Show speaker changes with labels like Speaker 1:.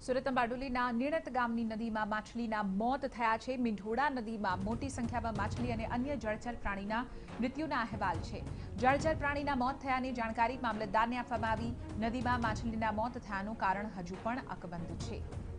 Speaker 1: સુરતના બારડોલીના નિણત ગામની નદીમાં માછલીના મોત થયા છે। મીંઢોળા નદીમાં મોટી સંખ્યામાં માછલી અને અન્ય જળચર પ્રાણીના મૃત્યુના અહેવાલ છે। જળચર પ્રાણીના મોત થયાની જાણકારી મામલતદારને આપવામાં આવી। નદીમાં માછલીના મોત થયાનું કારણ હજુ પણ અકબંધ છે।